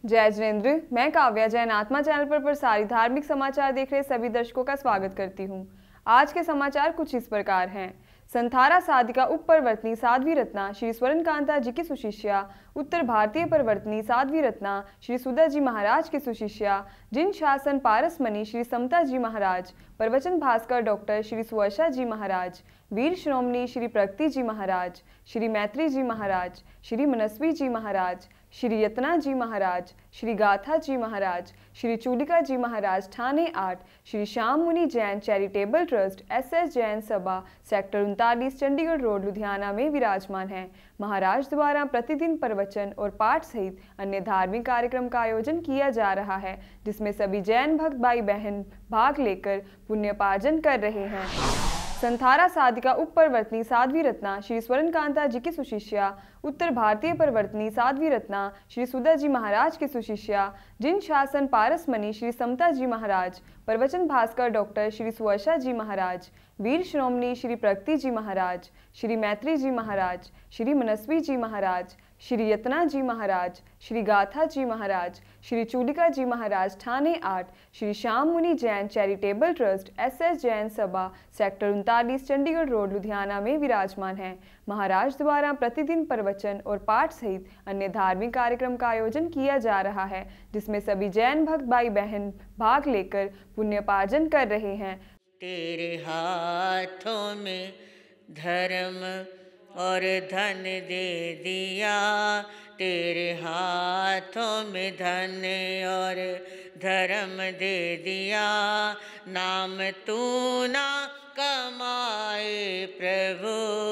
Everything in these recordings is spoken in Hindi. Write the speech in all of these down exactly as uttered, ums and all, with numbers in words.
जय जिनेंद्र। मैं काव्या जैन आत्मा चैनल पर प्रसारित धार्मिक समाचार देख रहे सभी दर्शकों का स्वागत करती हूं। आज के समाचार कुछ इस प्रकार हैं। संथारा साधिका उप परवर्तनी साध्वी रत्ना श्री स्वर्ण कांता जी की सुशिष्या, उत्तर भारतीय परवर्तनी साध्वी रत्ना श्री सुधा जी महाराज की सुशिष्या, जिन शासन पारसमणि श्री समता जी महाराज, प्रवचन भास्कर डॉक्टर श्री सुवर्षा जी महाराज, वीर श्रोमणी श्री प्रगति जी महाराज, श्री मैत्री जी महाराज, श्री मनस्वी जी महाराज, श्री यतना जी महाराज, श्री गाथा जी महाराज, श्री चूलिका जी महाराज ठाणे आठ, Shri Shyam Muni Jain charitable trust S S Jain Sabha sector उनतालीस चंडीगढ़ रोड लुधियाना में विराजमान हैं। महाराज द्वारा प्रतिदिन प्रवचन और पाठ सहित अन्य धार्मिक कार्यक्रम का आयोजन किया जा रहा है, जिसमें सभी जैन भक्त भाई बहन भाग लेकर पुण्य पार्जन कर रहे हैं। संथारा साधिका उप परवर्तनी साध्वी रत्ना श्री स्वर्ण कांता जी की सुशिष्या, उत्तर भारतीय परवर्तनी साध्वी रत्ना श्री सुधा जी महाराज की सुशिष्या, जिन शासन पारसमणि श्री समता जी महाराज, प्रवचन भास्कर डॉक्टर श्री सुवर्षा जी महाराज, वीर श्रोमणी श्री प्रगति जी महाराज, श्री मैत्री जी महाराज, श्री मनस्वी जी महाराज, श्री यतना जी महाराज, श्री गाथा जी महाराज, श्री चूलिका जी महाराज ठाणे आठ, Shri Shyam Muni Jain charitable trust S S Jain Sabha sector उनतालीस चंडीगढ़ रोड लुधियाना में विराजमान हैं। महाराज द्वारा प्रतिदिन प्रवचन और पाठ सहित अन्य धार्मिक कार्यक्रम का आयोजन किया जा रहा है, जिसमें सभी जैन भक्त भाई बहन भाग लेकर पुण्य पार्जन कर रहे हैं। तेरे हाथों में धर्म और धन दे दिया, तेरे हाथों में धन और धर्म दे दिया, नाम तू ना कमाए प्रभु।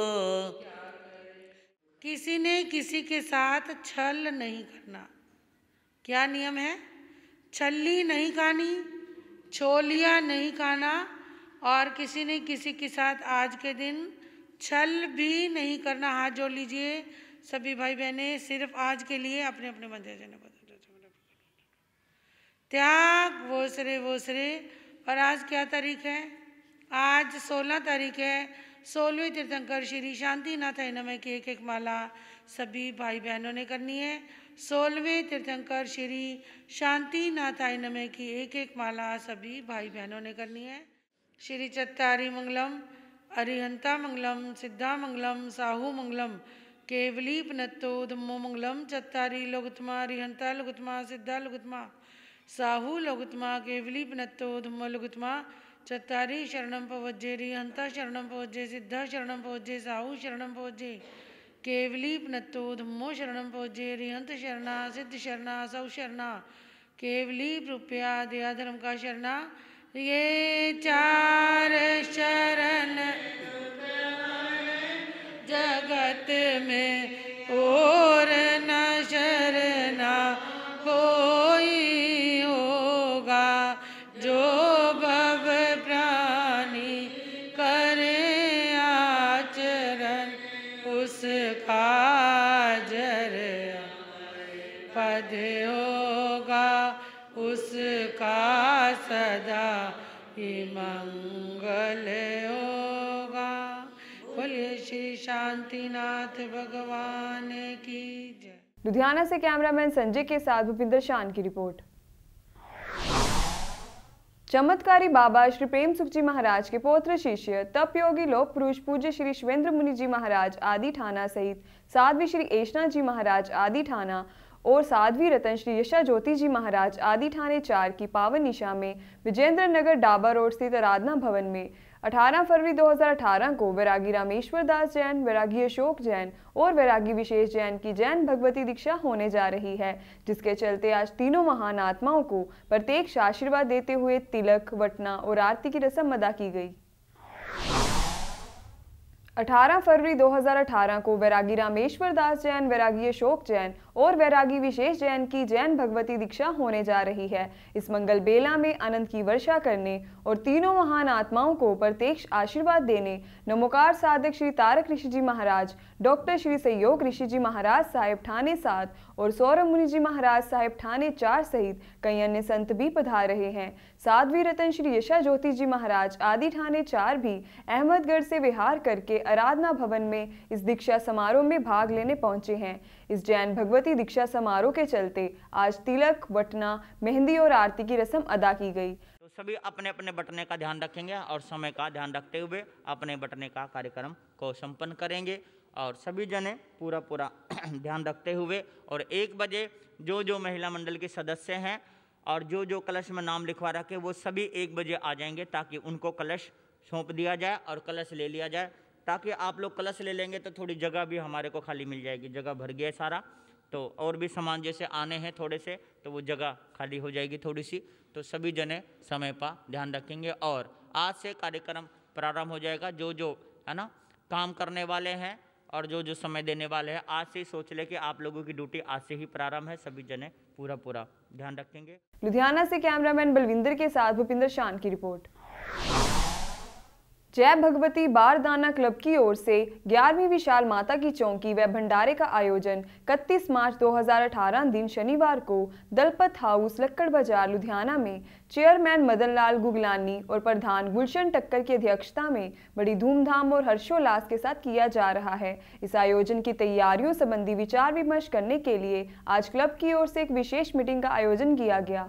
किसी ने किसी के साथ छल नहीं करना। क्या नियम है? छल्ली नहीं खानी, छोलिया नहीं खाना, और किसी ने किसी के साथ आज के दिन छल भी नहीं करना। हाथ जोड़ लीजिए सभी भाई बहनें, सिर्फ आज के लिए अपने अपने मंदिर जाने त्याग वोसरे वोसरे। और आज क्या तारीख है? आज सोलह तारीख है। सोलहवीं तीर्थंकर श्री शांतिनाथ नमः की एक एक माला सभी भाई बहनों ने करनी है। सोलहवें तीर्थंकर श्री शांतिनाथ नमः की एक एक माला सभी भाई बहनों ने करनी है। श्री चत्तारी मंगलम, अरिहंता मंगलम, सिद्धा मंगलम, साहू मंगलम, केवली पनत्तो धम्मो मंगलम, चत्तारी लोगुत्मा, अरिहंता लोगुत्मा, सिद्धा लोगुत्मा, साहू लोगुत्मा, केवली पनत्तो धम्मो लोगुत्मा, चत्तारी शरणम पवज्जे, रिहंता शरणम पवज्जे, सिद्धा शरणम पवज्जे, साहू शरणम पवज्जे, केवली पनत्तो धम्मो शरणम पवज्जे, रिहंत शरणा, सिद्ध शरणा, साहू शरणा, केवली रुपया दया धर्म का शरणा। ये चार शरण जगत में और न शरणा कोई होगा, जो भव प्राणी करे आचरण, उसका जर पद होगा, उसका सदा ही मंगल होगा। बोलिए श्री शांतिनाथ भगवान की जय। लुधियाना से कैमरामैन संजय के साथ भूपिंदर शान की रिपोर्ट। चमत्कारी बाबा श्री प्रेम सुख जी महाराज के पौत्र शिष्य तप योगी लोक पुरुष पूज्य श्री शिवेंद्र मुनि जी महाराज आदि ठाना सहित साध्वी श्री एशना जी महाराज आदि ठाना और साध्वी रतन श्री यशा ज्योति जी महाराज आदि ठाणे चार की पावन निशा में विजेंद्र नगर डाबा रोड स्थित आराधना भवन में अठारह फरवरी दो हज़ार अठारह को वैरागी रामेश्वर दास जैन, वैरागी अशोक जैन और वैरागी विशेष जैन की जैन भगवती दीक्षा होने जा रही है, जिसके चलते आज तीनों महान आत्माओं को प्रत्यक्ष आशीर्वाद देते हुए तिलक, वटना और आरती की रस्म अदा की गई। अठारह फरवरी दो हज़ार अठारह को वैरागी रामेश्वर दास जैन, वैरागी अशोक जैन और वैरागी विशेष जैन की जैन भगवती दीक्षा होने जा रही है। इस मंगल बेला में आनंद की वर्षा करने और तीनों महान आत्माओं को प्रत्यक्ष आशीर्वाद देने नमोकार साधक श्री तारक ऋषि जी महाराज, डॉक्टर श्री सहयोग ऋषि जी महाराज साहेब ठाणे सात और सौरभ मुनि जी महाराज साहेब ठाणे चार सहित कई अन्य संत भी पधार रहे हैं। साध्वी रतन श्री यशा ज्योति जी महाराज आदि ठाणे चार भी अहमदगढ़ से विहार करके आराधना भवन में इस दीक्षा समारोह में भाग लेने पहुंचे हैं। इस जैन भगवती दीक्षा समारोह के चलते आज तिलक, वटना, मेहंदी और आरती की रस्म अदा की गई। तो सभी अपने अपने बटने का ध्यान रखेंगे और समय का ध्यान रखते हुए अपने बटने का कार्यक्रम को संपन्न करेंगे और सभी जने पूरा पूरा ध्यान रखते हुए और एक बजे जो जो महिला मंडल के सदस्य हैं और जो जो कलश में नाम लिखवा रखे वो सभी एक बजे आ जाएंगे ताकि उनको कलश सौंप दिया जाए और कलश ले लिया जाए, ताकि आप लोग कलश ले लेंगे तो थोड़ी जगह भी हमारे को खाली मिल जाएगी। जगह भर गया है सारा, तो और भी सामान जैसे आने हैं थोड़े से तो वो जगह खाली हो जाएगी थोड़ी सी। तो सभी जने समय पर ध्यान रखेंगे और आज से कार्यक्रम प्रारंभ हो जाएगा। जो जो है ना काम करने वाले हैं और जो जो समय देने वाले हैं आज से ही सोच ले कि आप लोगों की ड्यूटी आज से ही प्रारंभ है। सभी जने पूरा पूरा ध्यान रखेंगे। लुधियाना से कैमरामैन बलविंदर के साथ भूपिंदर शान की रिपोर्ट। जय भगवती बारदाना क्लब की ओर से ग्यारहवीं विशाल माता की चौकी व भंडारे का आयोजन इकतीस मार्च दो हज़ार अठारह दिन शनिवार को दलपत हाउस लक्कड़ बाजार लुधियाना में चेयरमैन मदन लाल गुगलानी और प्रधान गुलशन टक्कर की अध्यक्षता में बड़ी धूमधाम और हर्षोल्लास के साथ किया जा रहा है। इस आयोजन की तैयारियों संबंधी विचार विमर्श करने के लिए आज क्लब की ओर से एक विशेष मीटिंग का आयोजन किया गया।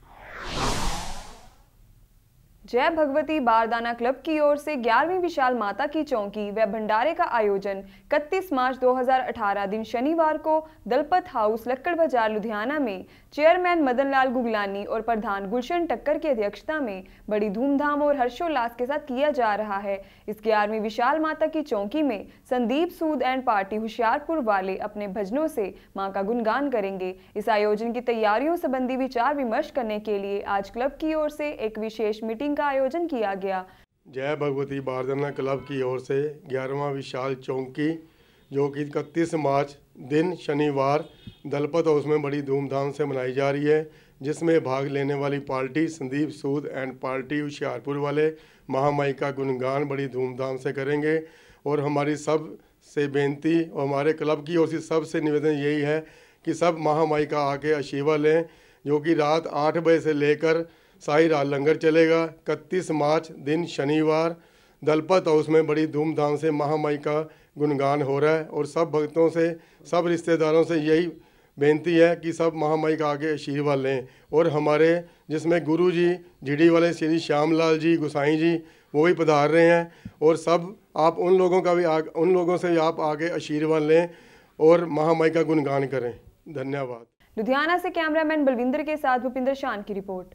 जय भगवती बारदाना क्लब की ओर से ग्यारहवीं विशाल माता की चौकी व भंडारे का आयोजन इकतीस मार्च दो हज़ार अठारह दिन शनिवार को दलपत हाउस लक्कड़ बाजार लुधियाना में चेयरमैन मदन लाल गुगलानी और प्रधान गुलशन टक्कर की अध्यक्षता में बड़ी धूमधाम और हर्षोल्लास के साथ किया जा रहा है। इस ग्यारहवीं विशाल माता की चौकी में संदीप सूद एंड पार्टी होशियारपुर वाले अपने भजनों से मां का गुणगान करेंगे। इस आयोजन की तैयारियों संबंधी विचार विमर्श करने के लिए आज क्लब की ओर से एक विशेष मीटिंग का आयोजन किया गया। जय भगवती बारदाना क्लब की ओर से ग्यारहवां विशाल चौकी जो कि इकतीस मार्च दिन शनिवार दलपत हाउस में बड़ी धूमधाम से मनाई जा रही है, जिसमें भाग लेने वाली party Sandeep Sood and party Hoshiarpur वाले महामाई का गुणगान बड़ी धूमधाम से करेंगे। और हमारी सब से बेनती और हमारे क्लब की ओर से सबसे निवेदन यही है कि सब महामाई का आके आशीर्वाद लें, जो कि रात आठ बजे से लेकर सारी रात लंगर चलेगा। इकतीस मार्च दिन शनिवार दलपत हाउस में बड़ी धूमधाम से महामाई का गुणगान हो रहा है और सब भक्तों से सब रिश्तेदारों से यही बेनती है कि सब महामाई का आगे आशीर्वाद लें। और हमारे जिसमें गुरु जी झिड़ी वाले श्री श्यामलाल जी गोसाई जी वो भी पधार रहे हैं और सब आप उन लोगों का भी आग, उन लोगों से भी आप आगे आशीर्वाद लें और महामाई का गुणगान करें। धन्यवाद। लुधियाना से कैमरामैन बलविंदर के साथ भूपिंदर शान की रिपोर्ट।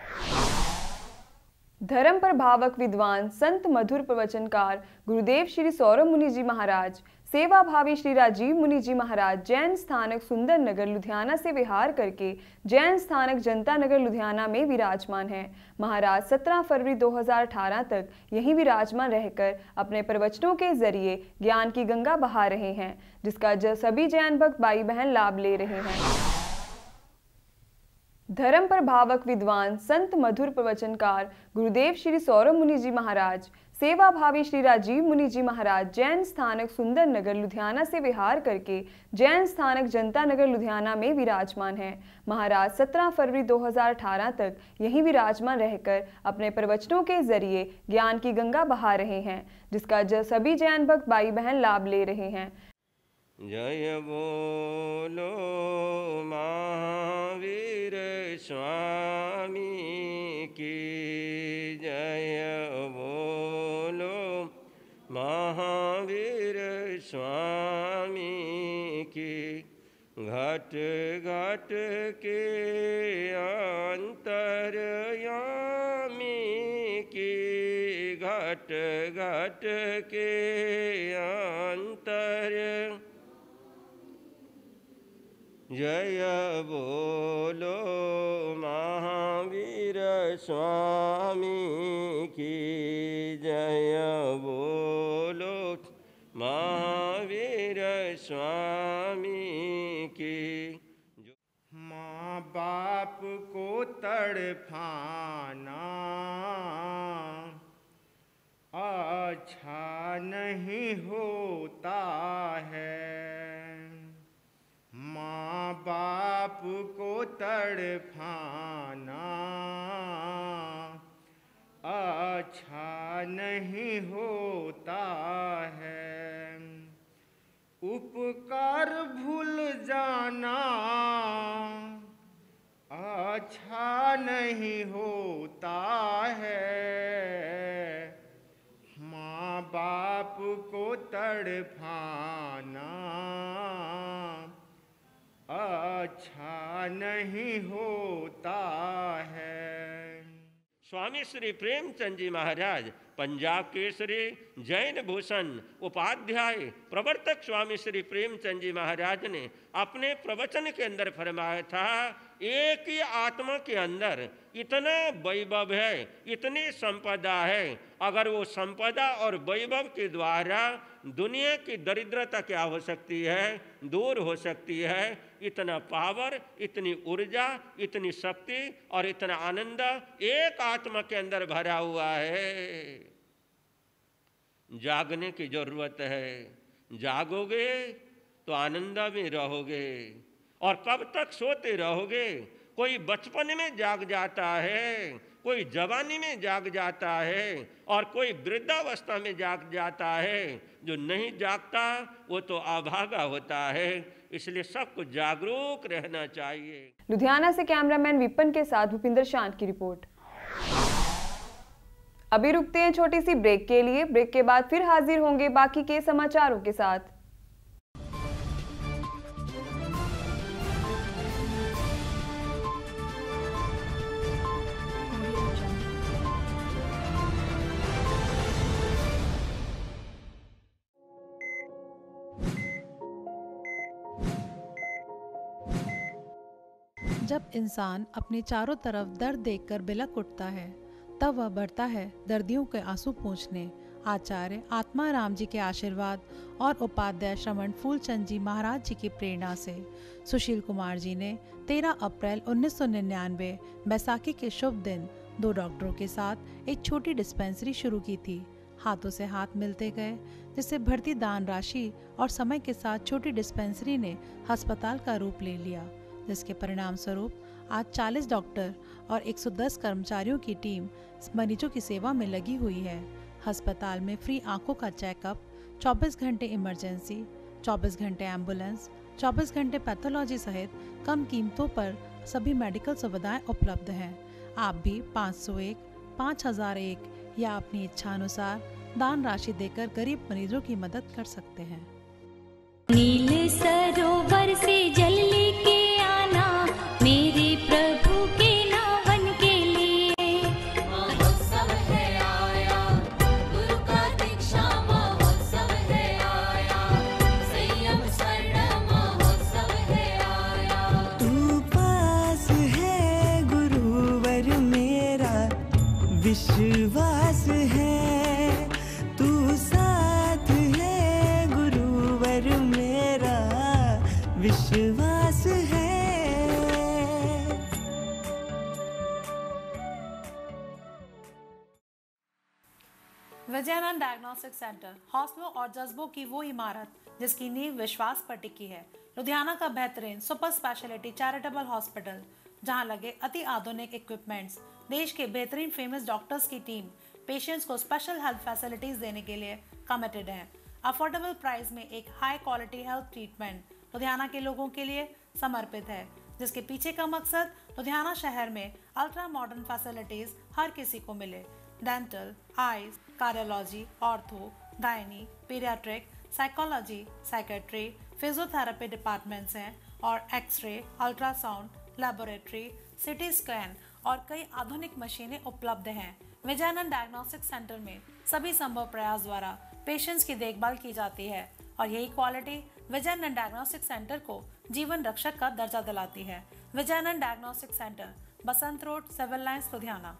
धर्म पर भावक विद्वान संत मधुर प्रवचनकार गुरुदेव श्री सौरभ मुनि जी महाराज, सेवा भावी श्री राजीव मुनि जी महाराज जैन स्थानक सुंदर नगर लुधियाना से विहार करके जैन स्थानक जनता नगर लुधियाना में विराजमान हैं। महाराज सत्रह फरवरी दो हज़ार अठारह तक यहीं विराजमान रहकर अपने प्रवचनों के जरिए ज्ञान की गंगा बहा रहे हैं, जिसका सभी जैन भक्त भाई बहन लाभ ले रहे हैं। धर्म पर भावक विद्वान संत मधुर प्रवचनकार गुरुदेव श्री सौरभ मुनि जी महाराज, सेवा भावी श्री राजीव मुनि जी महाराज जैन स्थानक सुंदर नगर लुधियाना से विहार करके जैन स्थानक जनता नगर लुधियाना में विराजमान हैं। महाराज सत्रह फरवरी दो हज़ार अठारह तक यहीं विराजमान रहकर अपने प्रवचनों के जरिए ज्ञान की गंगा बहा रहे हैं, जिसका सभी जैन भक्त भाई बहन लाभ ले रहे हैं। जय बोलो महावीर स्वामी की, जय बोलो महावीर स्वामी की। घट घट के अंतर्यामी की, घट घट के अंतर। जय बोलो महावीर स्वामी की, जय बोलो महावीर स्वामी की। माँ बाप को तड़फाना अच्छा नहीं होता है, माँ बाप को तड़फाना अच्छा नहीं होता है। उपकार भूल जाना अच्छा नहीं होता है। माँ बाप को तड़पाना अच्छा नहीं होता है। स्वामी श्री प्रेमचंद जी महाराज पंजाब केसरी जैन भूषण उपाध्याय प्रवर्तक स्वामी श्री प्रेमचंद जी महाराज ने अपने प्रवचन के अंदर फरमाया था, एक ही आत्मा के अंदर इतना वैभव है, इतनी संपदा है, अगर वो संपदा और वैभव के द्वारा दुनिया की दरिद्रता क्या हो सकती है, दूर हो सकती है। इतना पावर, इतनी ऊर्जा, इतनी शक्ति और इतना आनंद एक आत्मा के अंदर भरा हुआ है। जागने की जरूरत है, जागोगे तो आनंद में रहोगे। और कब तक सोते रहोगे? कोई बचपन में जाग जाता है, कोई जवानी में जाग जाता है और कोई वृद्धावस्था में जाग जाता है। जो नहीं जागता वो तो अभागा होता है। इसलिए सबको जागरूक रहना चाहिए। लुधियाना से कैमरामैन विपिन के साथ भूपिंदर शांत की रिपोर्ट। अभी रुकते हैं छोटी सी ब्रेक के लिए। ब्रेक के बाद फिर हाजिर होंगे बाकी के समाचारों के साथ। जब इंसान अपने चारों तरफ दर्द देखकर बिलक उठता है, तब वह बढ़ता है दर्दियों के आंसू पोंछने। आचार्य आत्माराम जी के आशीर्वाद और उपाध्याय श्रवण फूलचंद जी महाराज जी की प्रेरणा से सुशील कुमार जी ने तेरह अप्रैल उन्नीस सौ निन्यानवे बैसाखी के शुभ दिन दो डॉक्टरों के साथ एक छोटी डिस्पेंसरी शुरू की थी। हाथों से हाथ मिलते गए, जिससे बढ़ती दान राशि और समय के साथ छोटी डिस्पेंसरी ने अस्पताल का रूप ले लिया, जिसके परिणाम स्वरूप आज चालीस डॉक्टर और एक सौ दस कर्मचारियों की टीम मरीजों की सेवा में लगी हुई है। अस्पताल में फ्री आंखों का चेकअप, चौबीस घंटे इमरजेंसी, चौबीस घंटे एम्बुलेंस, चौबीस घंटे पैथोलॉजी सहित कम कीमतों पर सभी मेडिकल सुविधाएं उपलब्ध हैं। आप भी पाँच सौ एक, पाँच हज़ार एक या अपनी इच्छा अनुसार दान राशि देकर गरीब मरीजों की मदद कर सकते हैं। नील सरोवर से जल लेके आना मेरे प्रभु के नावन के लिए। महोत्सव है आया, गुरु का दीक्षा महोत्सव है आया, संयम स्वर्ण महोत्सव है आया। तू पास है गुरुवर मेरा विश्वास है, तू साथ है गुरुवर मेरा विश्वास है। विजयानंद डायग्नोस्टिक सेंटर हौसलों और जज्बों की वो इमारत जिसकी नींव विश्वास पर टिकी है। लुधियाना का बेहतरीन सुपर स्पेशलिटी चैरिटेबल हॉस्पिटल, जहां लगे अति आधुनिक इक्विपमेंट्स, देश के बेहतरीन फेमस डॉक्टर्स की टीम पेशेंट्स को स्पेशल हेल्थ फैसिलिटीज देने के लिए कमिटेड है। अफोर्डेबल प्राइस में एक high quality health treatment Ludhiana के लोगों के लिए समर्पित है, जिसके पीछे का मकसद लुधियाना शहर में अल्ट्रा मॉडर्न फैसिलिटीज हर किसी को मिले। Dental, eyes, cardiology, ortho, gynae, paediatric, psychology, psychiatry, physiotherapy departments हैं और X-ray, ultrasound, laboratory, CT scan और कई आधुनिक मशीनें उपलब्ध हैं। विजयानंद डायग्नोस्टिक सेंटर में सभी संभव प्रयास द्वारा पेशेंट्स की देखभाल की जाती है और यही क्वालिटी विजयानंद डायग्नोस्टिक सेंटर को जीवन रक्षक का दर्जा दिलाती है। Vijayanand diagnostic centre, Basant road, civil lines, Ludhiana.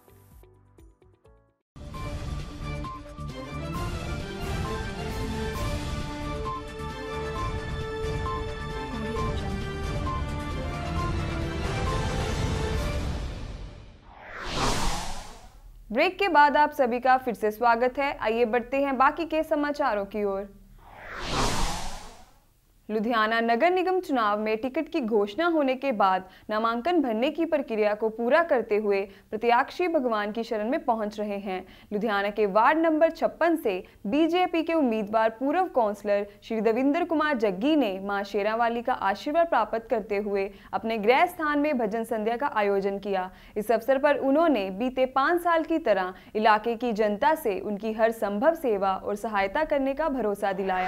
Break के बाद आप सभी का फिर से स्वागत है। आइए बढ़ते हैं बाकी के समाचारों की ओर। लुधियाना नगर निगम चुनाव में टिकट की घोषणा होने के बाद नामांकन भरने की प्रक्रिया को पूरा करते हुए प्रत्याशी भगवान की शरण में पहुंच रहे हैं। लुधियाना के वार्ड नंबर छप्पन से बीजेपी के उम्मीदवार पूर्व काउंसलर श्री देवेंद्र कुमार जग्गी ने मां शेरावाली का आशीर्वाद प्राप्त करते हुए अपने गृह स्थान में भजन संध्या का आयोजन किया। इस अवसर पर उन्होंने बीते पाँच साल की तरह इलाके की जनता से उनकी हर संभव सेवा और सहायता करने का भरोसा दिलाया।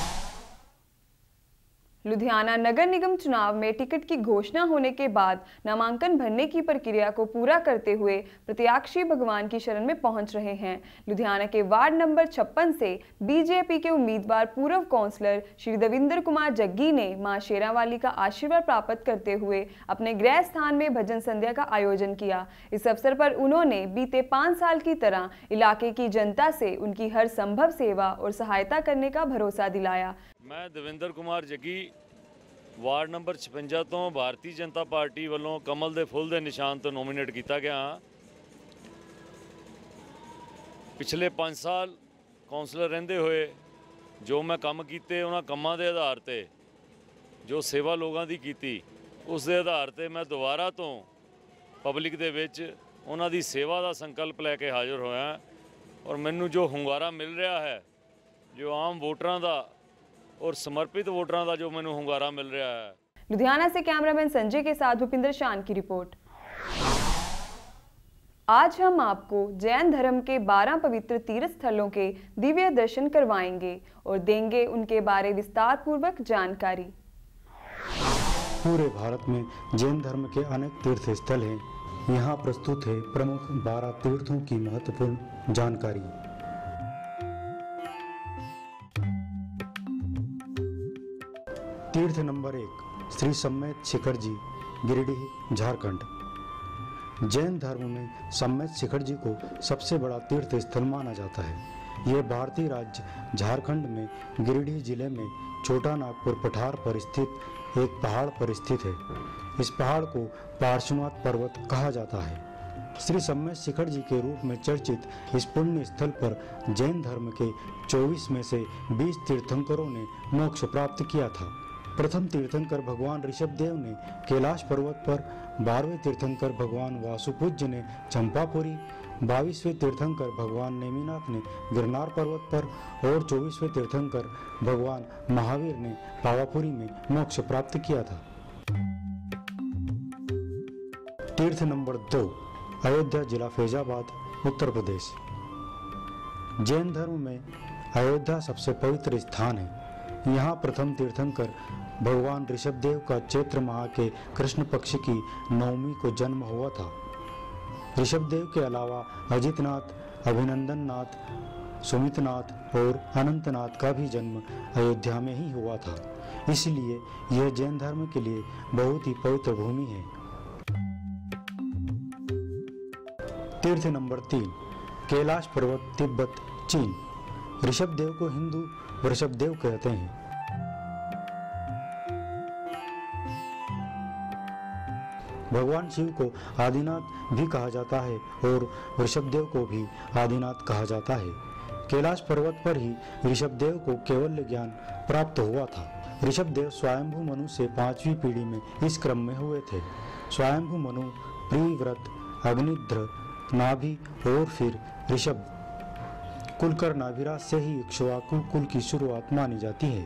लुधियाना नगर निगम चुनाव में टिकट की घोषणा होने के बाद नामांकन भरने की प्रक्रिया को पूरा करते हुए प्रत्याशी भगवान की शरण में पहुंच रहे हैं। लुधियाना के वार्ड नंबर छप्पन से बीजेपी के उम्मीदवार पूर्व काउंसलर श्री देवेंद्र कुमार जग्गी ने मां शेरावाली का आशीर्वाद प्राप्त करते हुए अपने गृह स्थान में भजन संध्या का आयोजन किया। इस अवसर पर उन्होंने बीते पाँच साल की तरह इलाके की जनता से उनकी हर संभव सेवा और सहायता करने का भरोसा दिलाया। मैं देवेंद्र कुमार जग्गी वार्ड नंबर छप्पन तो भारतीय जनता पार्टी वालों कमल दे फुल दे निशान तो नोमीनेट किया गया हाँ। पिछले पाँच साल कौंसलर रहंदे हुए जो मैं काम किए उन्होंने कामों के आधार पर जो सेवा लोगों की की उस दे आधार पर मैं दोबारा तो पब्लिक दे विच उन्हां दी सेवा का संकल्प लैके हाजिर होया और मैनू जो हुंगारा मिल रहा है जो आम वोटरां दा और समर्पित वोटरां दा जो मैनू हुंगारा मिल रहा है। लुधियाना से कैमरामैन संजय के साथ भूपिंदर शान की रिपोर्ट। आज हम आपको जैन धर्म के बारह पवित्र तीर्थ स्थलों के दिव्य दर्शन करवाएंगे और देंगे उनके बारे विस्तार पूर्वक जानकारी। पूरे भारत में जैन धर्म के अनेक तीर्थ स्थल हैं। यहाँ प्रस्तुत है प्रमुख बारह तीर्थों की महत्वपूर्ण जानकारी। तीर्थ नंबर एक, श्री सम्मेत शिखर जी, गिरिडीह, झारखंड। जैन धर्म में सम्मेत शिखर जी को सबसे बड़ा तीर्थ स्थल माना जाता है। यह भारतीय राज्य झारखंड में गिरिडीह जिले में छोटा नागपुर पठार पर स्थित एक पहाड़ पर स्थित है। इस पहाड़ को पार्श्वनाथ पर्वत कहा जाता है। श्री सम्मेत शिखर जी के रूप में चर्चित इस पुण्य स्थल पर जैन धर्म के चौबीस में से बीस तीर्थंकरों ने मोक्ष प्राप्त किया था। प्रथम तीर्थंकर भगवान ऋषभदेव ने कैलाश पर्वत पर, बारहवें तीर्थंकर भगवान वासुपूज्य ने चंपापुरी, बाईसवें तीर्थंकर भगवान नेमिनाथ ने गिरनार पर्वत पर और चौबीसवें तीर्थंकर भगवान महावीर ने पावापुरी में मोक्ष प्राप्त किया था। तीर्थ नंबर दो, अयोध्या जिला फैजाबाद, उत्तर प्रदेश। जैन धर्म में अयोध्या सबसे पवित्र स्थान है। यहाँ प्रथम तीर्थंकर भगवान ऋषभदेव का चैत्र माह के कृष्ण पक्ष की नवमी को जन्म हुआ था। ऋषभदेव के अलावा अजितनाथ, अभिनंदननाथ, सुमितनाथ और अनंतनाथ का भी जन्म अयोध्या में ही हुआ था। इसलिए यह जैन धर्म के लिए बहुत ही पवित्र भूमि है। तीर्थ नंबर तीन, कैलाश पर्वत, तिब्बत, चीन। ऋषभदेव को हिंदू वृषभदेव कहते हैं। भगवान शिव को आदिनाथ भी कहा जाता है और ऋषभदेव को भी आदिनाथ कहा जाता है। कैलाश पर्वत पर ही ऋषभदेव को केवल ज्ञान प्राप्त हुआ था। ऋषभदेव स्वयंभू मनु से पांचवी पीढ़ी में इस क्रम में हुए थे। स्वयंभू मनु, प्रियव्रत, अग्निध्र, नाभि और फिर ऋषभ कुलकर नाभिराज से ही इक्ष्वाकु कुल की शुरुआत मानी जाती है।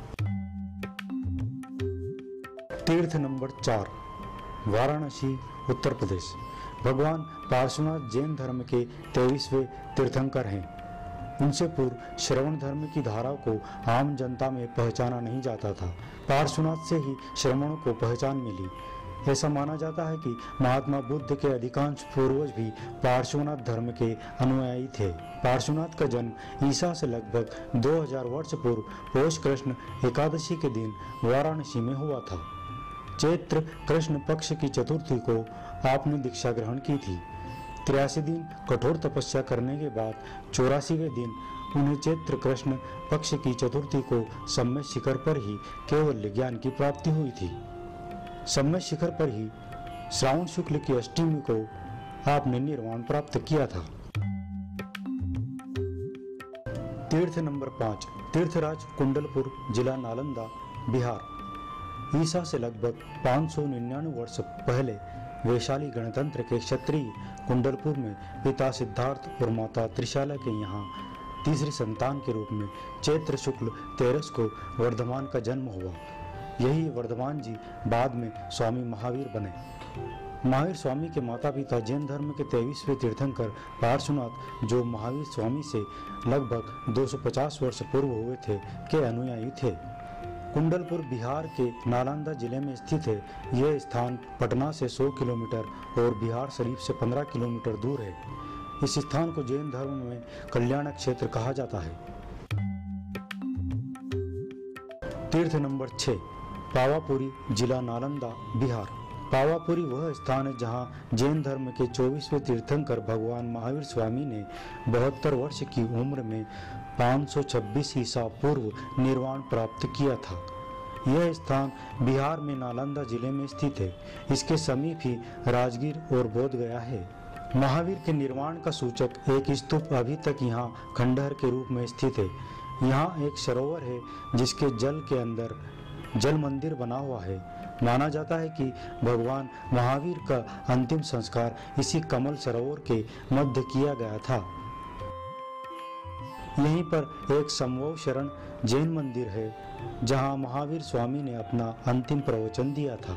तीर्थ नंबर चार, वाराणसी, उत्तर प्रदेश। भगवान पार्श्वनाथ जैन धर्म के तेईसवें तीर्थंकर हैं। उनसे पूर्व श्रवण धर्म की धारा को आम जनता में पहचाना नहीं जाता था। पार्श्वनाथ से ही श्रवण को पहचान मिली। ऐसा माना जाता है कि महात्मा बुद्ध के अधिकांश पूर्वज भी पार्श्वनाथ धर्म के अनुयायी थे। पार्श्वनाथ का जन्म ईसा से लगभग दो हज़ार वर्ष पूर्व पौष कृष्ण एकादशी के दिन वाराणसी में हुआ था। चैत्र कृष्ण पक्ष की चतुर्थी को आपने दीक्षा ग्रहण की थी। तिरासी दिन कठोर तपस्या करने के बाद चौरासीवें दिन उन्हें चैत्र कृष्ण पक्ष की चतुर्थी को सम्मेत शिखर पर ही केवल ज्ञान की प्राप्ति हुई थी। सम्मेत शिखर पर ही श्रावण शुक्ल की अष्टमी को आपने निर्वाण प्राप्त किया था। तीर्थ नंबर पाँच, तीर्थराज कुंडलपुर, जिला नालंदा, बिहार। ईसा से लगभग पाँच सौ निन्यानवे वर्ष पहले वैशाली गणतंत्र के क्षत्रिय कुंडलपुर में पिता सिद्धार्थ और माता त्रिशाला के यहाँ तीसरी संतान के रूप में चैत्र शुक्ल तेरस को वर्धमान का जन्म हुआ। यही वर्धमान जी बाद में स्वामी महावीर बने। महावीर स्वामी के माता पिता जैन धर्म के तेईसवें तीर्थंकर पार्श्वनाथ, जो महावीर स्वामी से लगभग दो सौ पचास वर्ष पूर्व हुए थे, के अनुयायी थे। कुंडलपुर बिहार के नालंदा जिले में स्थित है। यह स्थान पटना से सौ किलोमीटर और बिहार शरीफ से पंद्रह किलोमीटर दूर है। इस स्थान को जैन धर्म में कल्याण क्षेत्र कहा जाता है। तीर्थ नंबर छः, पावापुरी, जिला नालंदा, बिहार। पावापुरी वह स्थान है जहाँ जैन धर्म के चौबीसवें तीर्थंकर भगवान महावीर स्वामी ने बहत्तर वर्ष की उम्र में पाँच सौ छब्बीस ईसा पूर्व निर्वाण प्राप्त किया था। यह स्थान बिहार में नालंदा जिले में स्थित है। इसके समीप ही राजगीर और बोध गया है। महावीर के निर्वाण का सूचक एक स्तूप अभी तक यहाँ खंडहर के रूप में स्थित है। यहाँ एक सरोवर है जिसके जल के अंदर जल मंदिर बना हुआ है। माना जाता है कि भगवान महावीर का अंतिम संस्कार इसी कमल सरोवर के मध्य किया गया था। यहीं पर एक समवव शरण जैन मंदिर है जहाँ महावीर स्वामी ने अपना अंतिम प्रवचन दिया था।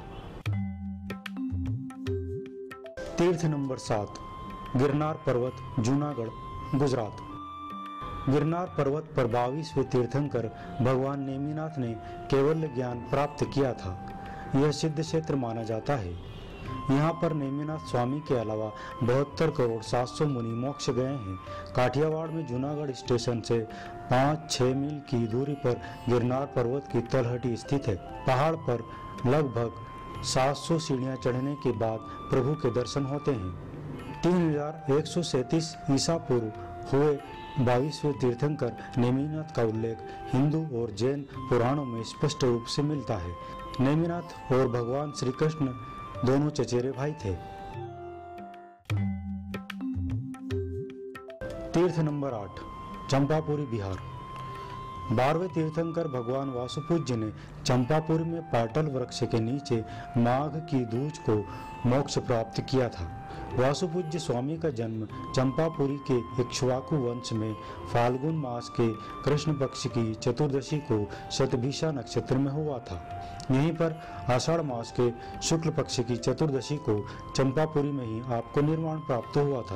तीर्थ नंबर सात, गिरनार पर्वत, जूनागढ़, गुजरात। गिरनार पर्वत पर बाईसवें तीर्थंकर भगवान नेमिनाथ ने केवल ज्ञान प्राप्त किया था। यह सिद्ध क्षेत्र माना जाता है। यहाँ पर नेमिनाथ स्वामी के अलावा बहत्तर करोड़ सात सौ मुनि मोक्ष गए हैं। काठियावाड़ में जूनागढ़ स्टेशन से पाँच छः मील की दूरी पर गिरनार पर्वत की तलहटी स्थित है। पहाड़ पर लगभग सात सौ सीढ़ियाँ चढ़ने के बाद प्रभु के दर्शन होते हैं। तीन हजार एक सौ सैंतीस ईसा पूर्व हुए बाईसवें तीर्थंकर नेमिनाथ का उल्लेख हिंदू और जैन पुराणों में स्पष्ट रूप से मिलता है। नेमिनाथ और भगवान श्री कृष्ण दोनों चचेरे भाई थे। तीर्थ नंबर आठ, चंपापुरी, बिहार। बारहवें तीर्थंकर भगवान वासुपूज्य ने चंपापुरी में पाटल वृक्ष के नीचे माघ की दूज को मोक्ष प्राप्त किया था। वासुपूज्य स्वामी का जन्म चंपापुरी के इक्ष्वाकु वंश में फाल्गुन मास के कृष्ण पक्ष की चतुर्दशी को शतभिषा नक्षत्र में हुआ था। यहीं पर आषाढ़ मास के शुक्ल पक्ष की चतुर्दशी को चंपापुरी में ही आपको निर्वाण प्राप्त हुआ था।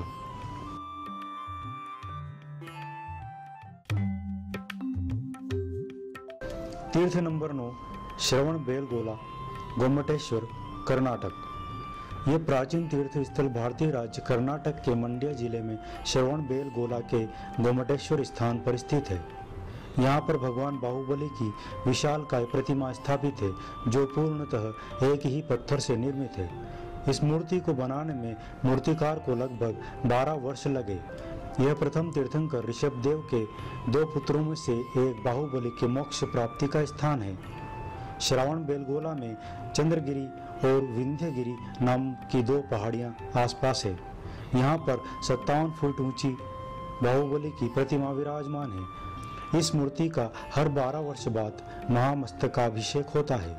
तीर्थ नंबर नौ, श्रवण बेलगोला, गोमटेश्वर, कर्नाटक। ये प्राचीन तीर्थ स्थल भारतीय राज्य कर्नाटक के मंड्या जिले में श्रवण बेलगोला के गोमटेश्वर स्थान पर स्थित है। यहाँ पर भगवान बाहुबली की विशालकाय प्रतिमा स्थापित है, जो पूर्णतः एक ही पत्थर से निर्मित है। इस मूर्ति को बनाने में मूर्तिकार को लगभग बारह वर्ष लगे। यह प्रथम तीर्थंकर ऋषभदेव के दो पुत्रों में से एक बाहुबली के मोक्ष प्राप्ति का स्थान है। श्रवण बेलगोला में चंद्रगिरी और विंध्यगिरी नाम की दो पहाड़ियां आसपास है। यहाँ पर सत्तावन फुट ऊंची बाहुबली की प्रतिमा विराजमान है। इस मूर्ति का हर बारह वर्ष बाद महामस्तकाभिषेक होता है।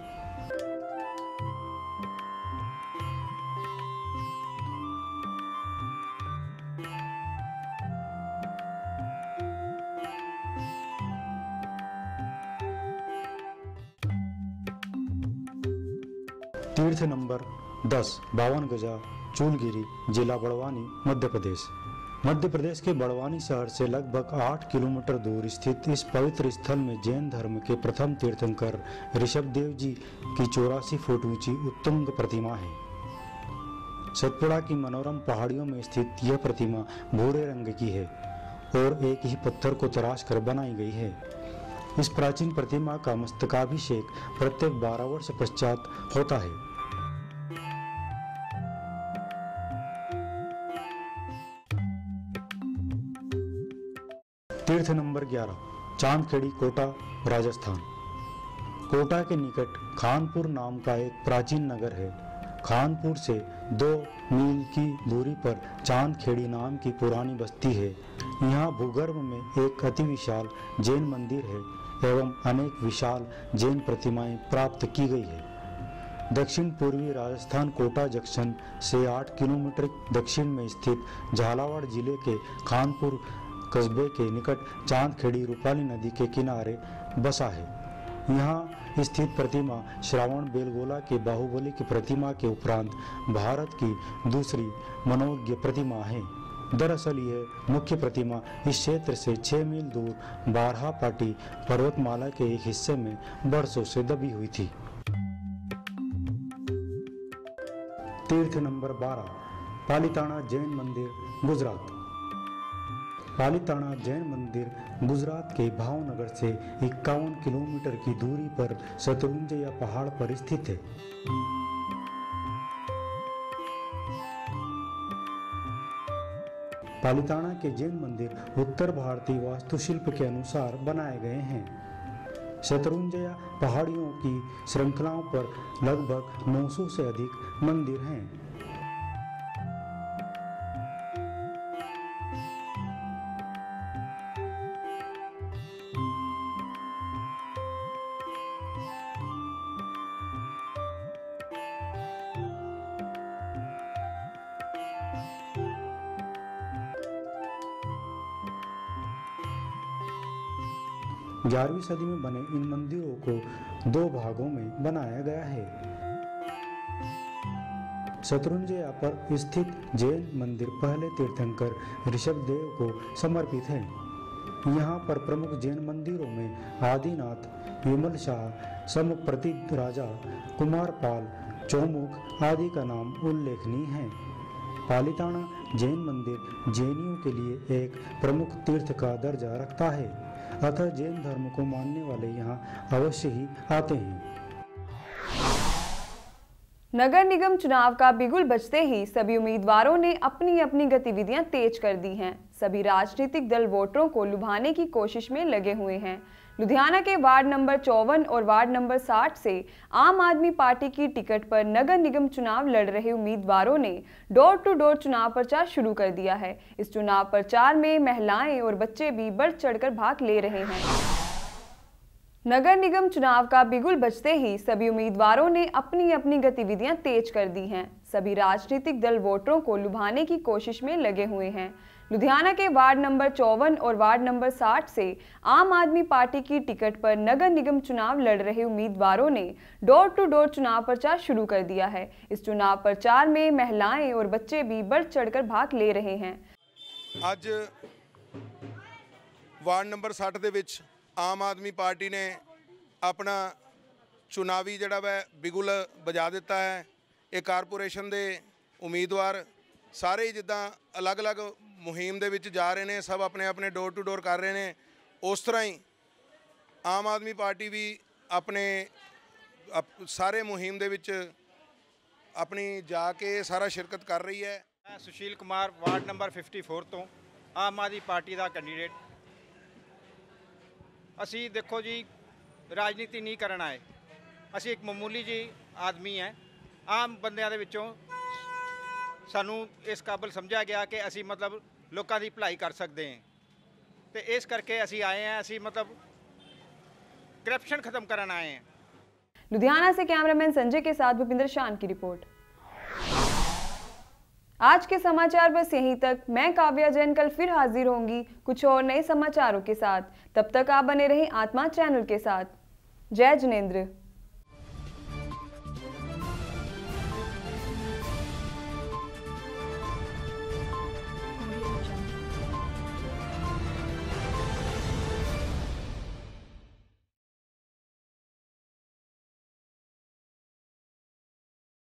तीर्थ नंबर दस, बावन गजा, चूलगिरी, जिला बड़वानी, मध्य प्रदेश। मध्य प्रदेश के बड़वानी शहर से लगभग आठ किलोमीटर दूर स्थित इस पवित्र स्थल में जैन धर्म के प्रथम तीर्थंकर ऋषभदेव जी की चौरासी फुट ऊंची उत्तुंग प्रतिमा है। सतपुड़ा की मनोरम पहाड़ियों में स्थित यह प्रतिमा भूरे रंग की है और एक ही पत्थर को तराश कर बनाई गई है। इस प्राचीन प्रतिमा का मस्तकाभिषेक प्रत्येक बारह वर्ष पश्चात होता है। तीर्थ नंबर ग्यारह, चांदखेड़ी, कोटा, राजस्थान। कोटा के निकट खानपुर नाम का एक प्राचीन नगर है। खानपुर से दो मील की दूरी पर चांदखेड़ी नाम की पुरानी बस्ती है। यहाँ भूगर्भ में एक अति विशाल जैन मंदिर है। एवं अनेक विशाल जैन प्रतिमाएं प्राप्त की गई है। दक्षिण पूर्वी राजस्थान कोटा जंक्शन से आठ किलोमीटर दक्षिण में स्थित झालावाड़ जिले के खानपुर कस्बे के निकट चांदखेड़ी रूपाली नदी के किनारे बसा है। यहाँ स्थित प्रतिमा श्रावण बेलगोला के बाहुबली की प्रतिमा के उपरांत भारत की दूसरी मनोज्ञ प्रतिमा है। दरअसल यह मुख्य प्रतिमा इस क्षेत्र से छह मील दूर बारहा पाटी पर्वतमाला के एक हिस्से में बरसों से दबी हुई थी। तीर्थ नंबर बारह, पालीताना जैन मंदिर, गुजरात। पालीताना जैन मंदिर गुजरात के भावनगर से इक्यावन किलोमीटर की दूरी पर शत्रुंजय पहाड़ पर स्थित है। पालीताना के जैन मंदिर उत्तर भारतीय वास्तुशिल्प के अनुसार बनाए गए हैं। शत्रुंजय पहाड़ियों की श्रृंखलाओं पर लगभग नौ सौ से अधिक मंदिर हैं। ग्यारहवीं सदी में बने इन मंदिरों को दो भागों में बनाया गया है। शत्रुंजय पर स्थित जैन मंदिर पहले तीर्थंकर ऋषभदेव को समर्पित है। यहाँ पर प्रमुख जैन मंदिरों में आदिनाथ, विमल शाह, समप्रतिद राजा, कुमारपाल, चौमुख आदि का नाम उल्लेखनीय है। पालीताना जैन मंदिर जैनियों के लिए एक प्रमुख तीर्थ का दर्जा रखता है, अतः जैन धर्म को मानने वाले यहाँ अवश्य ही आते हैं। नगर निगम चुनाव का बिगुल बजते ही सभी उम्मीदवारों ने अपनी अपनी गतिविधियां तेज कर दी हैं। सभी राजनीतिक दल वोटरों को लुभाने की कोशिश में लगे हुए हैं। लुधियाना के वार्ड नंबर चौवन और वार्ड नंबर साठ से आम आदमी पार्टी की टिकट पर नगर निगम चुनाव लड़ रहे उम्मीदवारों ने डोर टू डोर चुनाव प्रचार शुरू कर दिया है। इस चुनाव प्रचार में महिलाएं और बच्चे भी बढ़ चढ़कर भाग ले रहे हैं। नगर निगम चुनाव का बिगुल बजते ही सभी उम्मीदवारों ने अपनी अपनी गतिविधियां तेज कर दी हैं। सभी राजनीतिक दल वोटरों को लुभाने की कोशिश में लगे हुए हैं। लुधियाना के वार्ड नंबर चौवन और वार्ड नंबर साठ से आम आदमी पार्टी की टिकट पर नगर निगम चुनाव लड़ रहे उम्मीदवारों ने डोर टू डोर चुनाव प्रचार शुरू कर दिया है। इस चुनाव प्रचार में महिलाएं और बच्चे भी बढ़ चढ़कर भाग ले रहे हैं। आज वार्ड नंबर साठ ਦੇ ਵਿੱਚ आम आदमी पार्टी ने अपना चुनावी ਜਿਹੜਾ ਵੈ ਬਿਗੁਲ ਵਜਾ ਦਿੱਤਾ ਹੈ। ਇਹ ਕਾਰਪੋਰੇਸ਼ਨ ਦੇ ਉਮੀਦਵਾਰ ਸਾਰੇ ਹੀ ਜਿੱਦਾਂ ਅਲੱਗ-ਅਲੱਗ ਮੁਹਿੰਮ ਦੇ ਵਿੱਚ ਜਾ ਰਹੇ ਨੇ, ਸਭ ਆਪਣੇ ਆਪਣੇ ਡੋਰ ਟੂ ਡੋਰ ਕਰ ਰਹੇ ਨੇ। ਉਸ ਤਰ੍ਹਾਂ ਹੀ ਆਮ ਆਦਮੀ ਪਾਰਟੀ ਵੀ ਆਪਣੇ ਸਾਰੇ ਮੁਹਿੰਮ ਦੇ ਵਿੱਚ ਆਪਣੀ ਜਾ ਕੇ ਸਾਰਾ ਸ਼ਿਰਕਤ ਕਰ ਰਹੀ ਹੈ। मैं सुशील कुमार वार्ड नंबर चौवन ਤੋਂ आम आदमी पार्टी ਦਾ कैंਡੀडेट। ਅਸੀਂ देखो जी राजनीति नहीं करन आए, ਅਸੀਂ एक मामूली जी आदमी है। आम ਬੰਦਿਆਂ ਦੇ ਵਿੱਚੋਂ ਸਾਨੂੰ ਇਸ ਕਾਬਲ ਸਮਝਿਆ ਗਿਆ ਕਿ ਅਸੀਂ ਮਤਲਬ ਲੋਕਾਂ ਦੀ ਭਲਾਈ ਕਰ ਸਕਦੇ ਹਾਂ ਤੇ ਇਸ ਕਰਕੇ ਅਸੀਂ ਆਏ हैं। ਅਸੀਂ मतलब करप्शन खत्म करन आए हैं। लुधियाना से कैमरामैन संजय के साथ भूपिंदर शान की रिपोर्ट। आज के समाचार बस यहीं तक। मैं काव्या जैन कल फिर हाजिर होंगी कुछ और नए समाचारों के साथ। तब तक आप बने रहें आत्मा चैनल के साथ। जय जिनेंद्र।